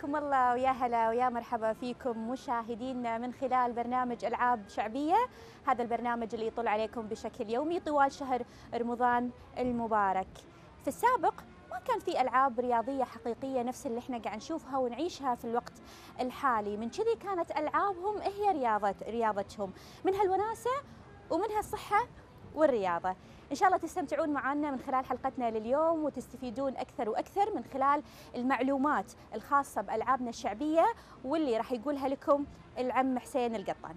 حياكم الله ويا هلا ويا مرحبا فيكم مشاهدينا من خلال برنامج ألعاب شعبية. هذا البرنامج اللي يطل عليكم بشكل يومي طوال شهر رمضان المبارك. في السابق ما كان في ألعاب رياضية حقيقية نفس اللي احنا قاعد نشوفها ونعيشها في الوقت الحالي، من كذي كانت ألعابهم هي رياضتهم، منها الوناسة ومنها الصحة والرياضة. إن شاء الله تستمتعون معنا من خلال حلقتنا لليوم وتستفيدون أكثر وأكثر من خلال المعلومات الخاصة بألعابنا الشعبية واللي راح يقولها لكم العم حسين القطان.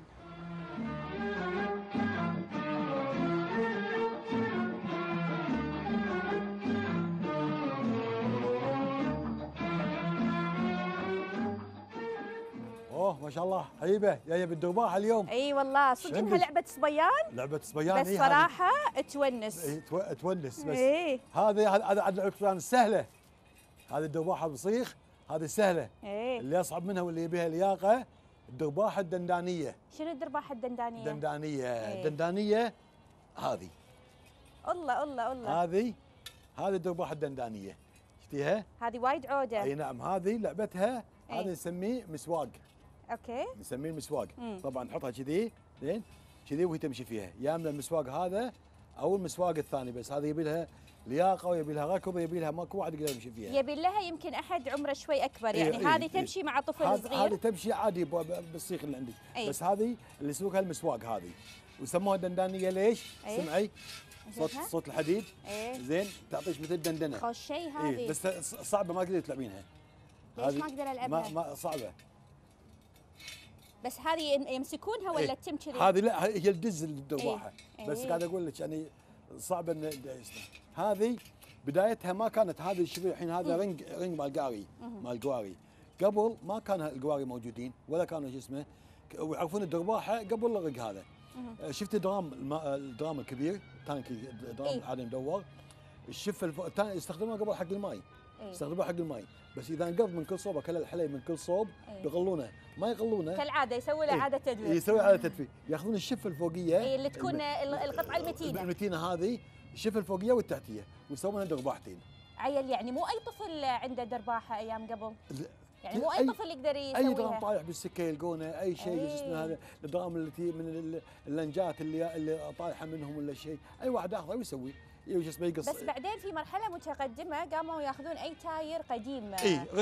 ما شاء الله حبيبه جايه بالدرباحه اليوم. اي والله صدق انها لعبه صبيان. لعبه صبيان بس صراحه تونس. تونس بس. هذه لعبه صبيان سهله. هذه الدرباحه بصيخ، هذه سهله. اللي اصعب منها واللي يبيها لياقه الدرباحه الدندانيه. شنو الدرباحه الدندانيه؟ دندانيه هذه. الله هذه الدرباحه الدندانيه. شفتيها؟ هذه وايد عوده. اي نعم، هذه لعبتها. هذا نسميه مسواق. اوكي. نسميه المسواق. طبعا نحطها كذي زين كذي وهي تمشي فيها، يا اما المسواق هذا او المسواق الثاني، بس هذه يبي لها لياقه ويبي لها ركض ويبي لها ماكو واحد يقدر يمشي فيها. يبي لها يمكن احد عمره شوي اكبر، يعني هذه تمشي مع طفل صغير. هذه تمشي عادي بالصيخ اللي عندك. بس هذه اللي يسوقها المسواق هذه، وسموها دندانيه ليش؟ سمعي صوت الحديد. زين تعطيش مثل الدندنه. خوش شيء هذه. بس صعبه ما تقدر تلعبينها. ليش ما اقدر العبها؟ ما صعبه. بس هذه يمسكونها ولا تتم كذي؟ هذه لا، هي الدز الدرباحه. بس قاعد اقول لك يعني صعب ان هذه بدايتها ما كانت هذه شوفي الحين هذا رنج مال القواري. قبل ما كان القواري موجودين ولا كانوا شو اسمه، ويعرفون الدرباحه قبل الرق هذا. شفت الدرام الكبير تانك، درام عادي مدور، الشفه الثاني يستخدموها قبل حق الماي. يستخدموها حق الماي، بس اذا انقض من كل صوب كل الحليب من كل صوب بيغلونه، ما يغلونه كالعاده، يسوي له اعاده تدوير. يسوي اعاده تدوير، ياخذون الشفه الفوقيه اللي تكون القطعه المتينه هذه، الشفه الفوقيه والتحتيه، ويسوونها درباحتين. عيل يعني مو اي طفل عنده درباحه ايام قبل. يعني مو اي طفل يقدر يسويها. اي درام طايح بالسكه يلقونه، اي شيء اسمه هذا الدرام اللي من اللنجات اللي طايحه منهم ولا شيء، اي واحد ياخذه ويسوي يقص. بس بعدين في مرحله متقدمه قاموا ياخذون اي تاير قديم.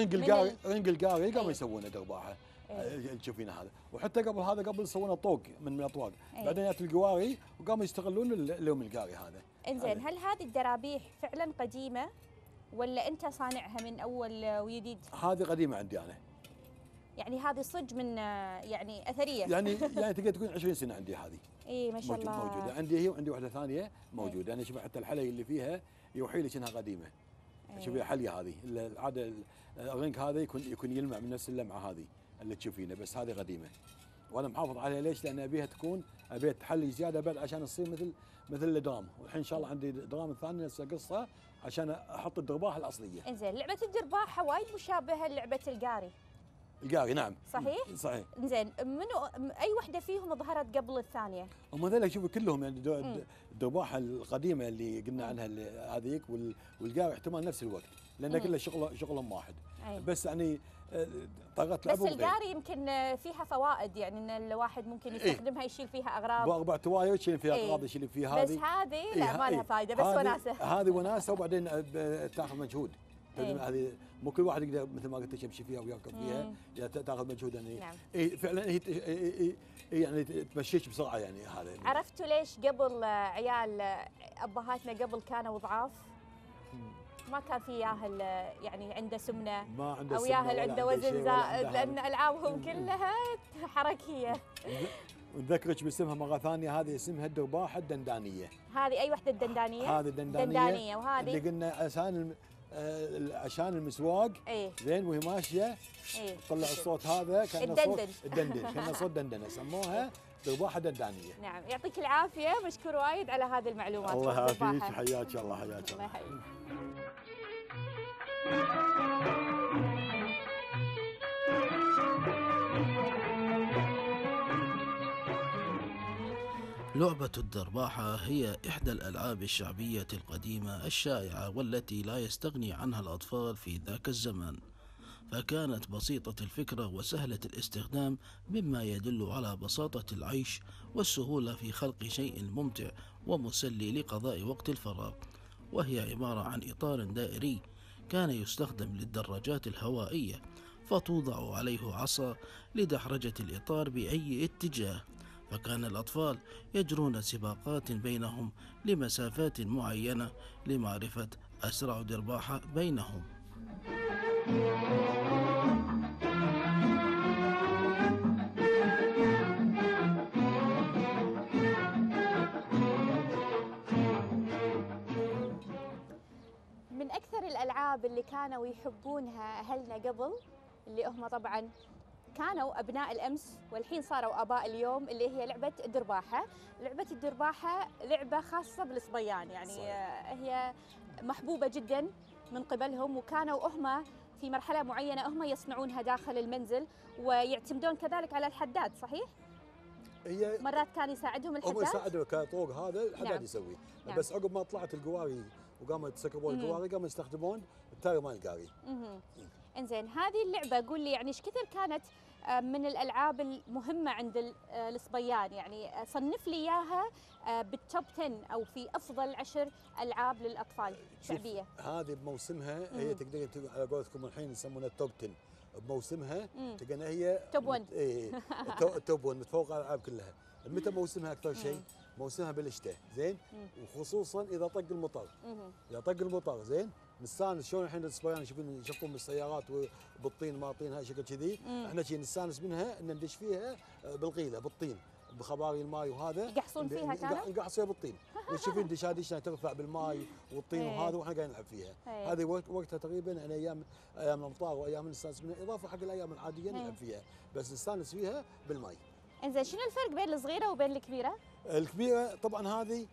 رنج القاري قاموا يسوونه درباحه. تشوفين هذا، وحتى قبل يسوونه طوق من الاطواق. بعدين جات القواري وقاموا يستغلون اللوم القاري هذا. انزين، هل هذه الدرابيح فعلا قديمه ولا انت صانعها من اول وجديد؟ هذه قديمه عندي انا. يعني هذه صج من يعني اثريه. يعني تقدر تكون 20 سنه عندي هذه. اي ما شاء الله. موجوده عندي هي، وعندي واحده ثانيه موجوده. انا شوف حتى الحلي اللي فيها يوحي لك انها قديمه. شوفي حليه هذه العاده، الرنك هذا يكون يلمع من نفس اللمعه هذه اللي تشوفينه، بس هذه قديمه. وانا محافظ عليها ليش؟ لان ابيها تحلي زياده بعد عشان تصير مثل الدرام. والحين ان شاء الله عندي درام الثانيه هسه قصه عشان احط الدرباحه الاصليه. انزين، لعبه الدرباحه وايد مشابهه للعبه القاري. القاري نعم. صحيح. زين، اي وحده فيهم ظهرت قبل الثانيه؟ هم ذولا شوفوا كلهم يعني الدرباحه القديمه اللي قلنا عنها هذيك والقاري احتمال نفس الوقت، لان كله شغلهم واحد. بس يعني طريقه لعبهم بس القاري يمكن فيها فوائد، يعني ان الواحد ممكن يستخدمها يشيل فيها اغراض. باربع تواير يشيل فيها اغراض، يشيل فيها هذه. بس هذه لا ما لها فائده، بس وناسه. هذه وناسه، وبعدين تاخذ مجهود. هذه مو كل واحد يقدر مثل ما قلت يمشي فيها ويركب فيها، تاخذ مجهود يعني. نعم. فعلا هي يعني تمشيك بسرعه يعني. هذا عرفتوا ليش قبل عيال ابهاتنا قبل كانوا ضعاف؟ ما كان في ياهل يعني عنده سمنه، ما عنده او ياهل عنده وزن زائد، لان العابهم كلها حركيه. نذكرك باسمها مره ثانيه، هذه اسمها الدرباحه الدندانيه. هذه اي وحده الدندانيه؟ هذه الدندانيه. وهذه اللي قلنا عشان المسواق. زين وهي ماشيه تطلع الصوت هذا كانه صوت الدندن. كانه صوت دندنه، سموها درباحه دندانيه. نعم، يعطيك العافيه، مشكور وايد على هذه المعلومات. الله يعافيك، حياك الله. حياك الله. لعبة الدرباحة هي إحدى الألعاب الشعبية القديمة الشائعة، والتي لا يستغني عنها الأطفال في ذاك الزمان، فكانت بسيطة الفكرة وسهلة الاستخدام، مما يدل على بساطة العيش والسهولة في خلق شيء ممتع ومسلي لقضاء وقت الفراغ. وهي عبارة عن إطار دائري كان يستخدم للدراجات الهوائية، فتوضع عليه عصا لدحرجة الإطار بأي اتجاه، فكان الأطفال يجرون سباقات بينهم لمسافات معينة لمعرفة أسرع درباحة بينهم. من أكثر الألعاب اللي كانوا يحبونها أهلنا قبل، اللي هم طبعاً كانوا أبناء الأمس والحين صاروا آباء اليوم، اللي هي لعبة الدرباحة. لعبة الدرباحة لعبة خاصة بالصبيان، يعني هي محبوبة جداً من قبلهم، وكانوا هم في مرحلة معينة هم يصنعونها داخل المنزل ويعتمدون كذلك على الحداد، صحيح؟ هي مرات كان يساعدهم الحداد؟ هم يساعدوا كطوق هذا الحداد نعم. يسوي. نعم. بس عقب ما طلعت القواري وقاموا يتسكبون القواري قاموا يستخدمون التاير مال القاري. انزين، هذه اللعبة قول لي يعني ايش كثر كانت من الألعاب المهمة عند الصبيان؟ يعني صنف لي إياها بالتوب 10 أو في أفضل 10 ألعاب للأطفال شعبية. هذه بموسمها هي تقدرين على قولتكم الحين يسمونها التوب 10. بموسمها تلقينا هي توب 1. التوب 1 متفوق على الألعاب كلها. متى موسمها أكثر شيء؟ موسمها بالشتاء، زين؟ وخصوصا إذا طق المطر. إذا طق المطر، زين؟ نستانس شلون الحين الصبيان يشوفون بالسيارات وبالطين ماطين هاي شكل كذي، احنا شي نستانس منها ان ندش فيها بالغيله بالطين بخباري الماي وهذا يقحصون فيها كانوا؟ نقحص فيها بالطين وتشوفين دشاديشنا ترفع بالماي والطين وهذا واحنا قاعدين نلعب فيها. هذه وقتها تقريبا أنا ايام الامطار وايام نستانس منها، اضافه حق الايام العاديه نلعب فيها، بس نستانس فيها بالماي. انزين، شنو الفرق بين الصغيره وبين الكبيره؟ الكبيره طبعا هذه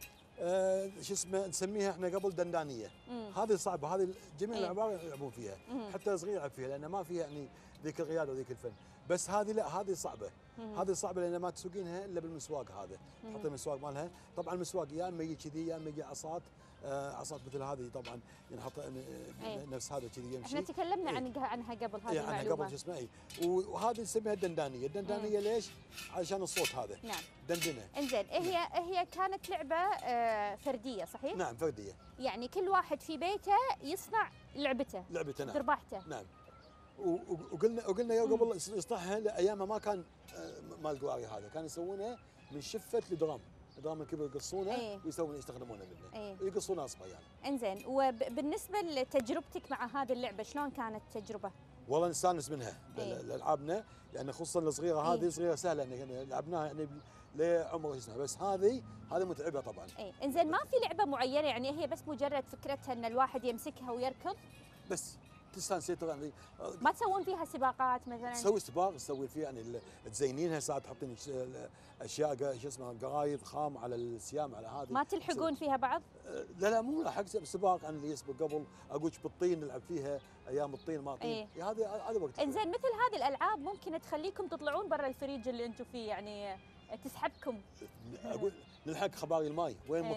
شو اسمه نسميها احنا قبل دندانيه. هذه صعبه، هذه جميع العباره يلعبون فيها، حتى الصغير يلعب فيها لان ما فيها يعني ذيك الرياضه وذيك الفن. بس هذه لا، هذه صعبه. هذه صعبه لان ما تسوقينها الا بالمسواق هذا، تحطي المسواق مالها. طبعا المسواق يا اما يجي كذي يا اما يجي عصات، عصات مثل هذه طبعا ينحط نفس هذا كذي يمشي. احنا تكلمنا عنها قبل، هذه عنها قبل شو اسمه وهذه نسميها الدندانيه. الدندانيه ليش؟ علشان الصوت هذا. نعم. دندنه. انزين، هي كانت لعبه فرديه صحيح؟ نعم فرديه. يعني كل واحد في بيته يصنع لعبته. نعم. درباحته. نعم. وقلنا قبل يصنعها ايامها ما كان مال قواري، هذا كانوا يسوونها من شفه لدرام الكبر يقصونه يستخدمونه منه. يقصونها صبيان. انزين، وبالنسبه لتجربتك مع هذه اللعبه شلون كانت التجربه؟ والله نستانس منها لالعابنا، يعني خصوصا الصغيره هذه صغيره سهله يعني لعبناها يعني لعمر اسمها، بس هذه متعبه طبعا. انزين، ما في لعبه معينه يعني هي بس مجرد فكرتها ان الواحد يمسكها ويركض بس تستانسين طبعا. ما تسوون فيها سباقات مثلا؟ تسوي سباق، تسوي فيها يعني تزينينها ساعات تحطين اشياء شو اسمها قرايض خام على السيام على هذه. ما تلحقون فيها بعض؟ لا مو لاحق سباق عن اللي يسبق قبل اقولك بالطين نلعب فيها ايام الطين ما طين. هذا وقت. انزين، مثل هذه الالعاب ممكن تخليكم تطلعون برا الفريج اللي انتم فيه، يعني تسحبكم. اقول نلحق خباري الماي وين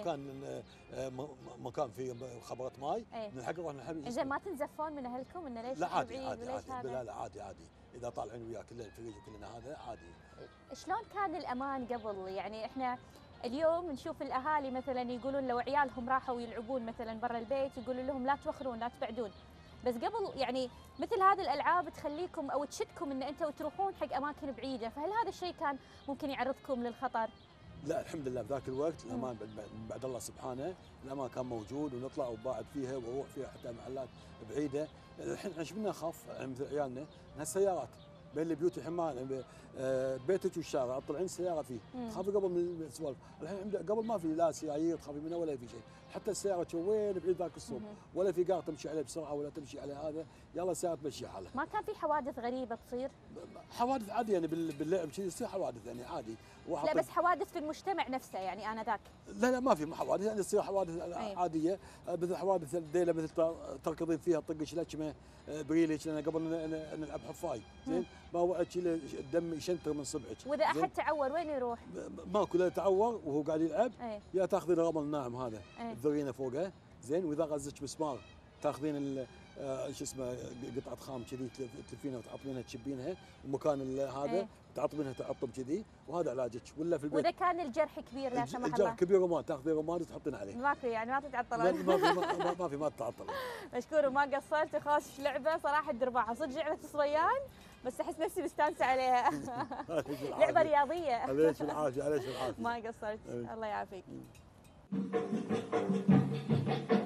مكان فيه خبرات ماي نلحق نروح نلحق. زين، ما تنزفون من اهلكم انه ليش لا عادي هذا؟ عادي اذا طالعين وياه كلنا الفريج وكلنا هذا عادي. شلون كان الامان قبل؟ يعني احنا اليوم نشوف الاهالي مثلا يقولون لو عيالهم راحوا يلعبون مثلا برا البيت يقولوا لهم لا توخرون لا تبعدون، بس قبل يعني مثل هذه الالعاب تخليكم او تشدكم ان انتم تروحون حق اماكن بعيده، فهل هذا الشيء كان ممكن يعرضكم للخطر؟ لا الحمد لله بذاك الوقت الامان بعد الله سبحانه، الامان كان موجود ونطلع وباعد فيها واروح فيها حتى محلات بعيده. الحين احنا شفنا نخاف مثل عيالنا من السيارات بين البيوت، الحين بيتك والشارع تطلعين السياره فيه تخافي قبل من السوالف. الحين قبل ما في لا سيايير تخافي منها ولا في شيء، حتى السياره وين بعيد ذاك الصوب ولا في قاع تمشي عليه بسرعه ولا تمشي على هذا، يلا السياره تمشي حالها. ما كان في حوادث غريبه تصير؟ حوادث عاديه يعني باللعب كذي يصير حوادث يعني عادي. لا بس حوادث في المجتمع نفسه يعني انا ذاك. لا ما في حوادث، يعني تصير حوادث عاديه مثل حوادث الليله مثل تركضين فيها طقش لكمه بريلك، لان قبل نلعب حفاي زين ما وعدك الدم يشنتر من صبعك. واذا احد تعور وين يروح؟ ماكو لا تعور وهو قاعد يلعب يا تاخذي الرمل الناعم هذا تذرينه فوقه زين، واذا غزك مسمار تاخذين شو اسمه قطعه خام كذي تلفينها وتعطبينها تشبينها، ومكان هذا تعطبينها تعطب كذي، وهذا علاجك. ولا في البيت واذا كان الجرح كبير لا سمح الله، الجرح كبير رمان، تاخذين رمان وتحطين عليه. ماكو يعني ما تتعطلون؟ ما في ما تتعطل. مشكور وما قصرت وخاش لعبه صراحه الدرباحه صدق لعبه الصبيان، بس احس نفسي مستانسه عليها. لعبه رياضيه. عليك بالعافيه عليك بالعافيه. ما قصرت الله يعافيك.